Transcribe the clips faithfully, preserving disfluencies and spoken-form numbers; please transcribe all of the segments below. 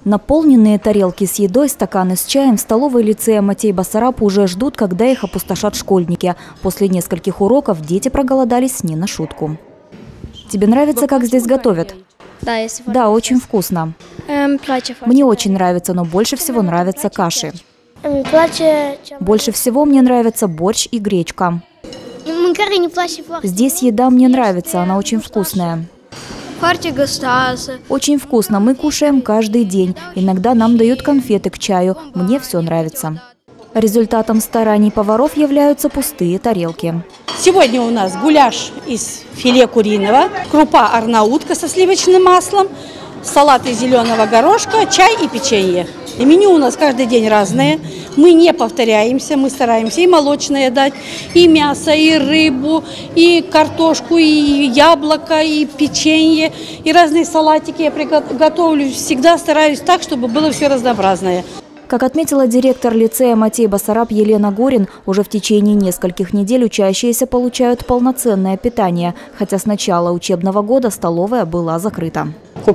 Наполненные тарелки с едой, стаканы с чаем в столовой лицея Матей Басараб уже ждут, когда их опустошат школьники. После нескольких уроков дети проголодались не на шутку. Тебе нравится, как здесь готовят? Да, я сегодня. Да, очень вкусно. Эм, Мне очень нравится, но больше всего нравятся каши. Эм, плаче... Больше всего мне нравится борщ и гречка. Здесь еда мне нравится, она очень вкусная. Очень вкусно, мы кушаем каждый день. Иногда нам дают конфеты к чаю, мне все нравится. Результатом стараний поваров являются пустые тарелки. Сегодня у нас гуляш из филе куриного, крупа арнаутка со сливочным маслом, салат из зеленого горошка, чай и печенье. И меню у нас каждый день разное. Мы не повторяемся, мы стараемся и молочное дать, и мясо, и рыбу, и картошку, и яблоко, и печенье, и разные салатики я приготовлю. Всегда стараюсь так, чтобы было все разнообразное. Как отметила директор лицея Матей Басараб Елена Горин, уже в течение нескольких недель учащиеся получают полноценное питание, хотя с начала учебного года столовая была закрыта.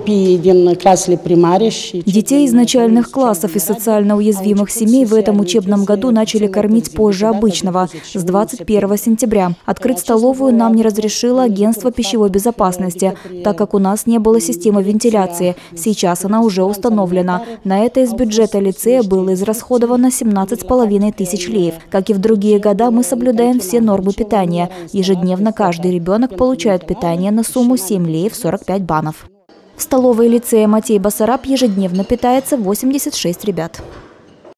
Детей из начальных классов и социально уязвимых семей в этом учебном году начали кормить позже обычного, с двадцать первого сентября. Открыть столовую нам не разрешило агентство пищевой безопасности, так как у нас не было системы вентиляции. Сейчас она уже установлена. На это из бюджета лицея было израсходовано семнадцать с половиной тысяч леев. Как и в другие года, мы соблюдаем все нормы питания. Ежедневно каждый ребенок получает питание на сумму семь леев сорок пять банов. В столовой лицея Матей Басараб ежедневно питается восемьдесят шесть ребят.